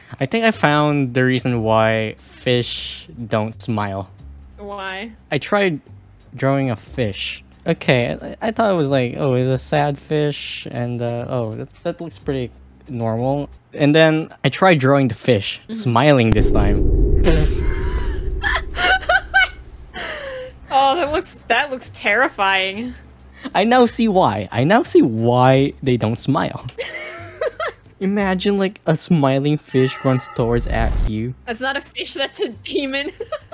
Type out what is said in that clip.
I think I found the reason why fish don't smile. Why? I tried drawing a fish. Okay, I thought it was like, oh, it's a sad fish, and oh, that looks pretty normal. And then I tried drawing the fish, smiling this time. Oh, that looks terrifying. I now see why. I now see why they don't smile. Imagine like a smiling fish runs towards at you. That's not a fish, that's a demon.